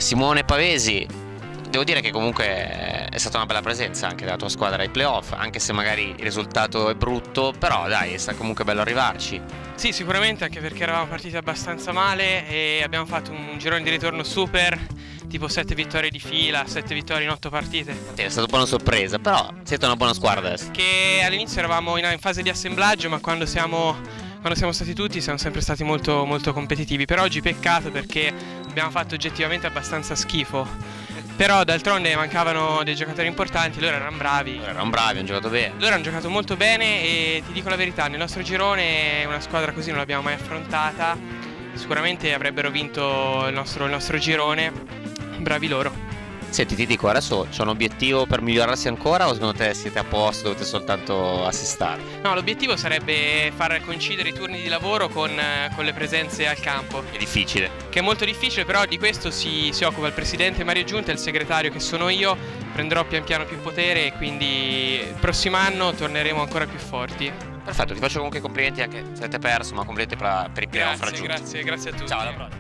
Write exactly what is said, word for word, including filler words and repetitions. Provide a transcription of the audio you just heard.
Simone Pavesi, devo dire che comunque è stata una bella presenza anche della tua squadra ai playoff, anche se magari il risultato è brutto, però dai, è stato comunque bello arrivarci. Sì, sicuramente, anche perché eravamo partiti abbastanza male e abbiamo fatto un girone di ritorno super, tipo sette vittorie di fila, sette vittorie in otto partite. Sì, è stata un po' una sorpresa, però siete una buona squadra adesso. Che all'inizio eravamo in, in fase di assemblaggio, ma quando siamo, quando siamo stati tutti siamo sempre stati molto, molto competitivi. Per oggi peccato perché abbiamo fatto oggettivamente abbastanza schifo. Però d'altronde mancavano dei giocatori importanti, loro erano bravi. Loro erano bravi, hanno giocato bene. Loro hanno giocato molto bene e ti dico la verità, nel nostro girone una squadra così non l'abbiamo mai affrontata. Sicuramente avrebbero vinto il nostro, il nostro girone, bravi loro. Senti, ti dico, adesso c'è un obiettivo per migliorarsi ancora o secondo te siete a posto, dovete soltanto assestare? No, l'obiettivo sarebbe far coincidere i turni di lavoro con, con le presenze al campo. È difficile. Che è molto difficile, però di questo si, si occupa il presidente Mario Giunta e il segretario che sono io. Prenderò pian piano più potere e quindi il prossimo anno torneremo ancora più forti. Perfetto, ti faccio comunque i complimenti anche se avete perso, ma complimenti per, per i playoff Grazie, raggiunti. grazie, grazie a tutti. Ciao, alla prossima.